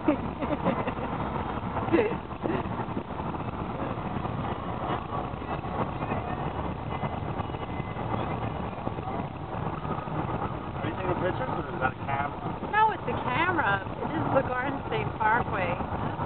Are you taking pictures or is that a camera? No, it's a camera. It is the Garden State Parkway.